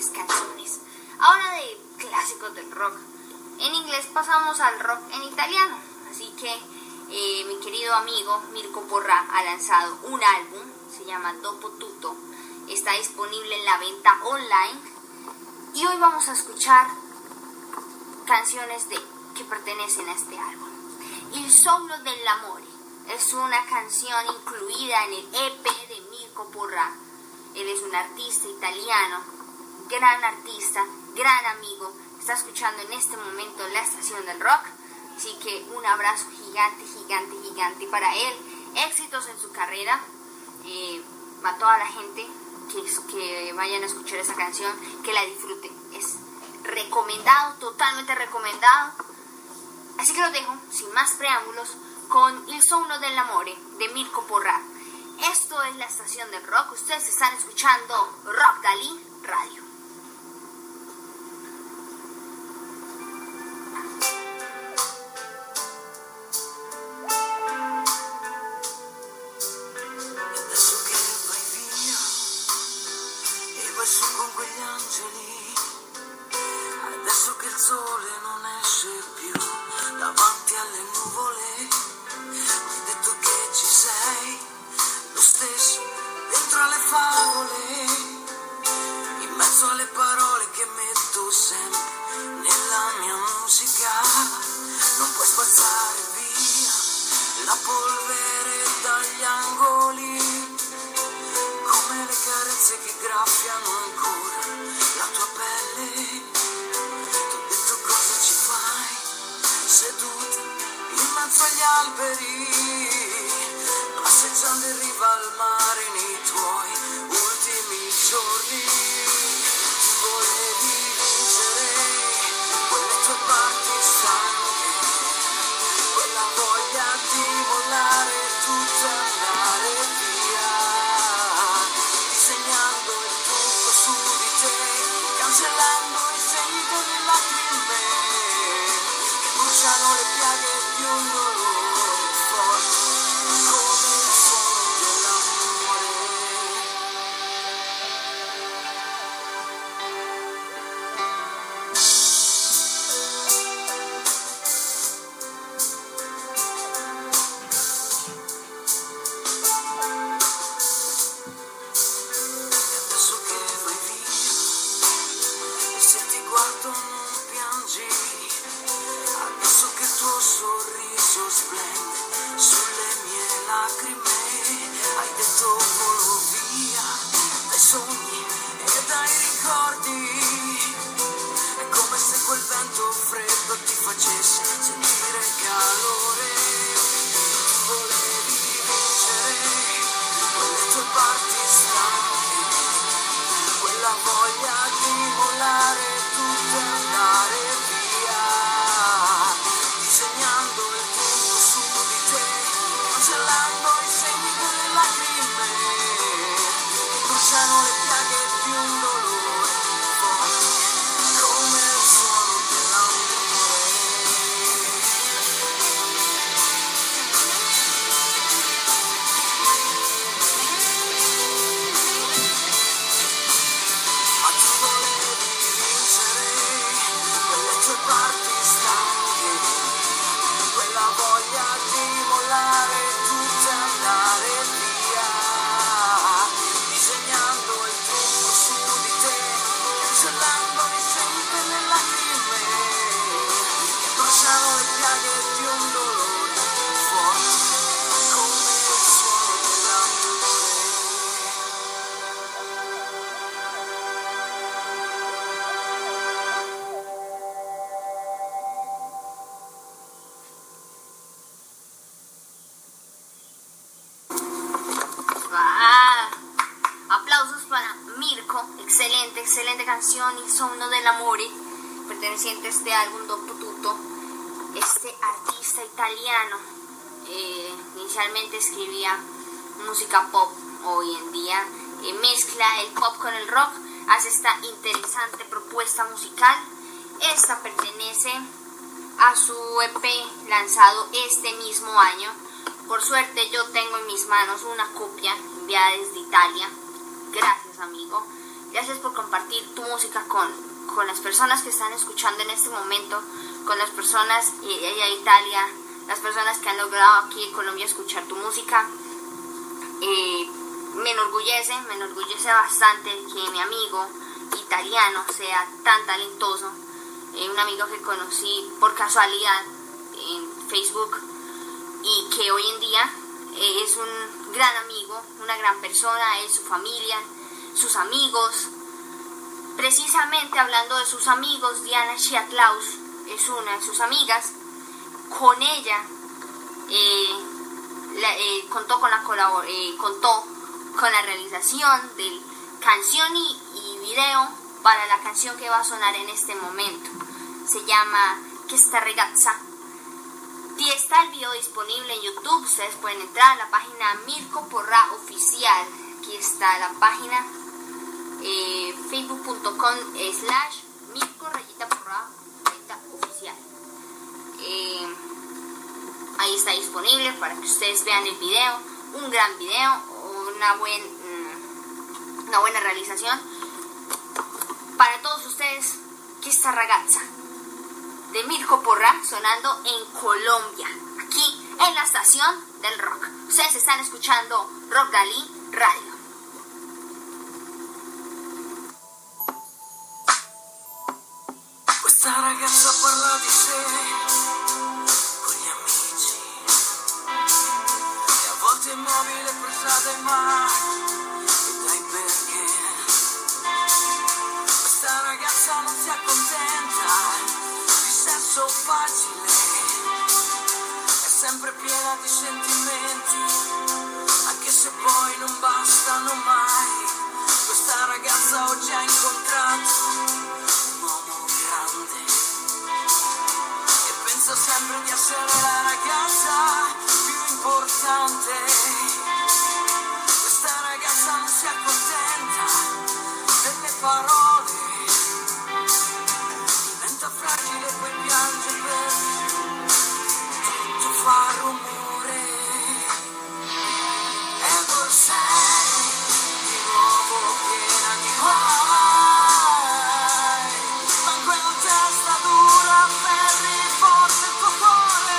excelentes canciones. Ahora de clásicos del rock en inglés pasamos al rock en italiano. Así que mi querido amigo Mirko Porra ha lanzado un álbum, se llama Dopo Tutto, está disponible en la venta online y hoy vamos a escuchar canciones que pertenecen a este álbum. Il Sogno dell'Amore es una canción incluida en el EP de Mirko Porra. Él es un artista italiano, gran artista, gran amigo. Está escuchando en este momento la estación del rock. Así que un abrazo gigante para él. Éxitos en su carrera. A toda la gente que vayan a escuchar esa canción, que la disfruten. Es recomendado, totalmente recomendado. Así que lo dejo, sin más preámbulos, con Il Sogno dell'Amore de Mirko Porra. Esto es la estación del rock. Ustedes están escuchando Rock Dalí Radio. Con quegli angeli, adesso che il sole non esce più davanti alle nuvole, mi hai detto che ci sei, lo stesso dentro alle favole, in mezzo alle parole che metto sempre nella mia musica, non puoi spazzare via la polvere dagli angoli, come le carezze che graffiano ancora la tua pelle. T'ho detto cosa ci fai, seduta in mezzo agli alberi, passeggiando in riva al mare nei tuoi ultimi giorni. Ti volevi vincere quelle tue parti stanche, quella voglia di mollare tutto e andare via, disegnando il trucco su di te, cancellando i segni delle lacrime che bruciano le piaghe di un dolore forte come il suono dell'amore. Guardo, non piangi, adesso che il tuo sorriso splende sulle mie lacrime, hai detto volo via dai sogni e dai ricordi, è come se quel vento freddo ti facesse sentire calore, ti volevi vincere quelle tue parti stanche, quella voglia di mollare tutto e andare via, disegnando il trucco su di te, cancellando i segni delle lacrime che bruciano le piaghe di un dolore forte come il suono dell'amore. Ma tu volevi vincere quelle tue parti stanche, quella voglia di mollare tutto e andare via, disegnando il trucco su di te, cancellando i segni delle lacrime che bruciano le piaghe di un dolore forte come il suono dell'amore. Aplausos para Mirko, excelente canción, Il Sogno dell'Amore, perteneciente a este álbum Dopo Tutto. Este artista italiano inicialmente escribía música pop, hoy en día mezcla el pop con el rock, hace esta interesante propuesta musical. Esta pertenece a su EP lanzado este mismo año. Por suerte yo tengo en mis manos una copia enviada desde Italia. Gracias, amigo. Gracias por compartir tu música con las personas que están escuchando en este momento, con las personas allá de Italia, las personas que han logrado aquí en Colombia escuchar tu música. Me enorgullece bastante que mi amigo italiano sea tan talentoso. Un amigo que conocí por casualidad en Facebook y que hoy en día es un gran amigo, una gran persona, es su familia, sus amigos. Precisamente hablando de sus amigos, Diana Chiatlaus es una de sus amigas. Con ella contó con la realización de canción y video para la canción que va a sonar en este momento. Se llama Questa ragazza. Y está el video disponible en YouTube. Ustedes pueden entrar a la página Mirko Porra Oficial. Aquí está la página, facebook.com/Mirko_Porra_Oficial. Ahí está disponible para que ustedes vean el video. Un gran video, una buena realización para todos ustedes. Questa ragazza de Mirko Porra sonando en Colombia, aquí en la estación del rock. Ustedes están escuchando Rock Dalí Radio. Questa ragazza parla di sé con gli amici e a volte è immobile presa dai mari e dai perché. Questa ragazza non si accontenta di sesso facile, è sempre piena di sentimenti, anche se poi non bastano mai. Questa ragazza oggi ha incontrato un uomo grande e pensa sempre di essere la ragazza più importante. Questa ragazza non si accontenta delle parole, diventa fragile e poi piange perché tutto fa rumore. E tu sei di nuovo piena di guai, ma quella testa dura ferri forte il tuo cuore,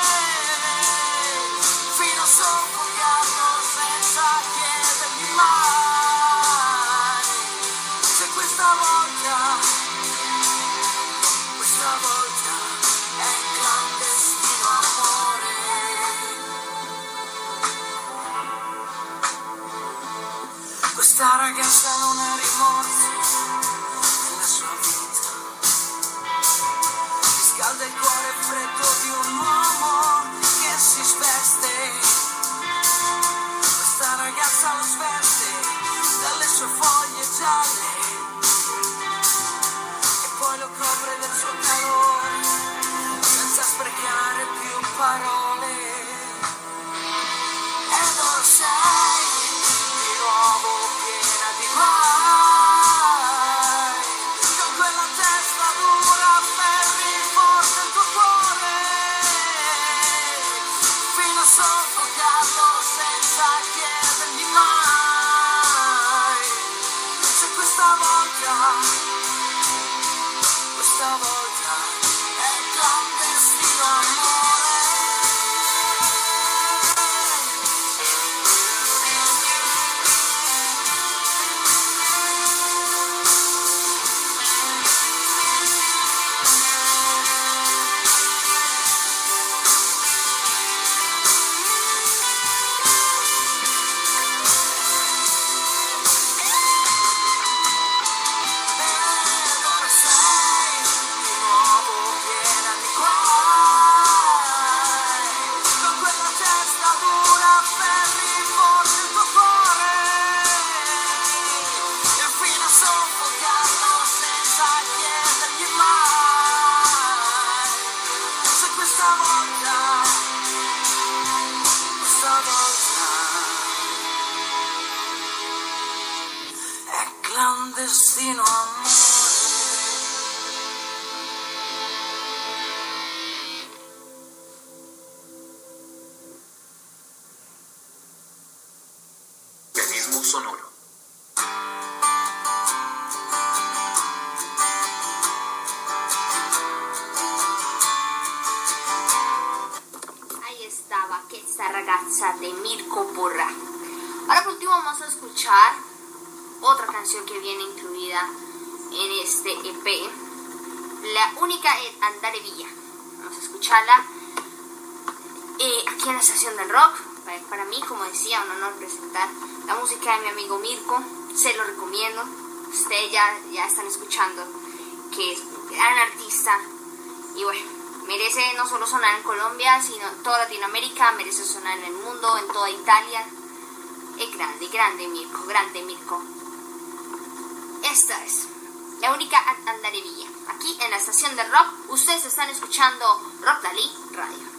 fino a soffocarlo senza chiedergli mai se questa volta è clandestino amore. Questa ragazza non ha rimorsi nella sua vita, riscalda il cuore freddo di un uomo che si sveste. Questa ragazza lo sveste dalle sue foglie gialle e poi lo copre del suo calore senza sprecare più parole. Ed ora sei di nuovo piena di guai, con quella testa dura ferri forte il tuo cuore, fino a soffocarlo senza chiedergli mai se questa volta è clandestino amore. Clandestino amore. Organismo sonoro. danza de Mirko Porrà. Ahora por último vamos a escuchar otra canción que viene incluida en este EP, La única es Andare Via. Vamos a escucharla aquí en la Estación del Rock. Para mí, como decía, un honor presentar la música de mi amigo Mirko. Se lo recomiendo. Ustedes ya están escuchando que es un gran artista y bueno, merece no solo sonar en Colombia, sino en toda Latinoamérica, merece sonar en el mundo, en toda Italia. Es grande Mirko, grande Mirko. Esta es La única Andare Via. Aquí en la Estación del Rock, ustedes están escuchando Rock Dalí Radio.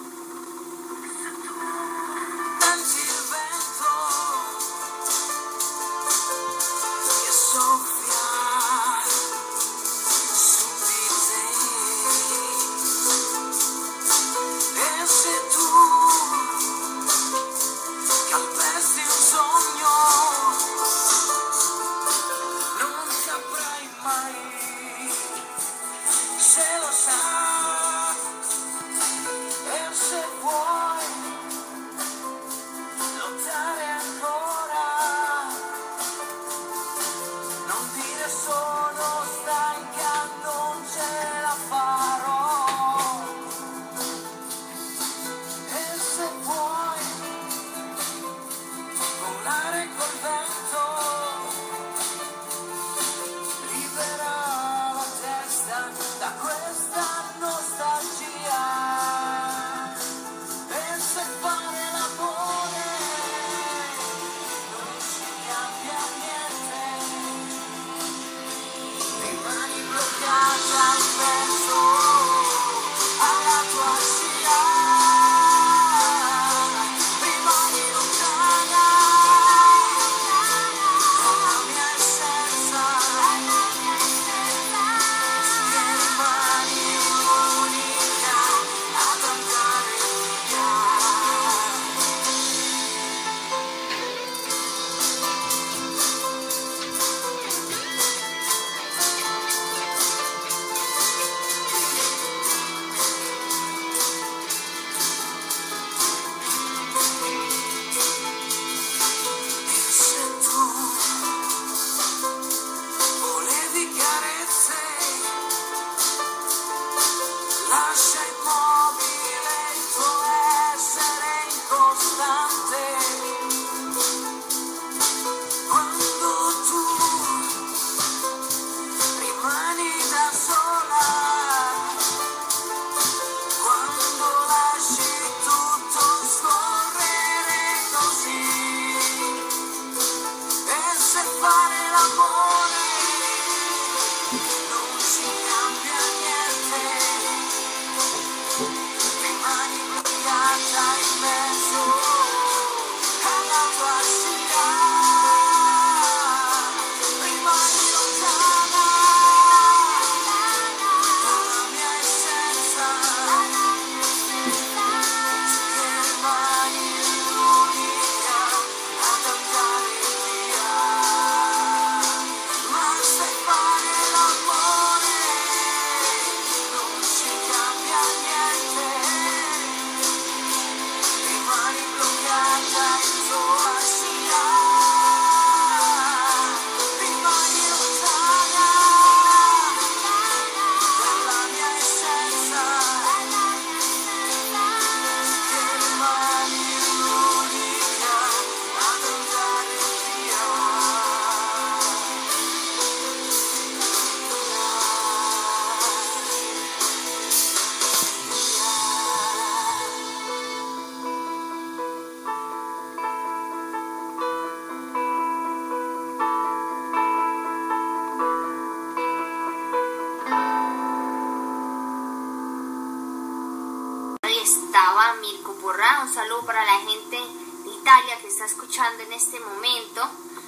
Mirko Porrà, un saludo para la gente de Italia que está escuchando en este momento.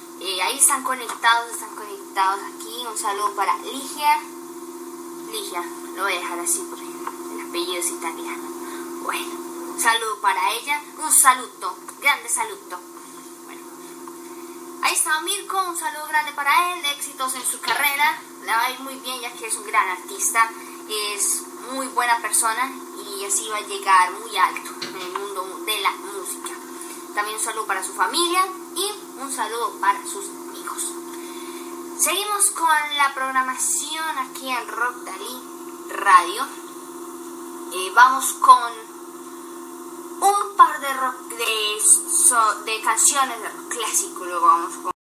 Ahí están conectados aquí. Un saludo para Ligia, lo voy a dejar así porque el apellido es italiano. Bueno, un saludo para ella, un saludo, grande saludo. Bueno, ahí está Mirko, un saludo grande para él, éxitos en su carrera, le va a ir muy bien ya que es un gran artista, es muy buena persona y así va a llegar muy alto en el mundo de la música. también un saludo para su familia y un saludo para sus amigos. Seguimos con la programación aquí en Rock Dalí Radio. Vamos con un par de canciones de rock clásico, luego vamos con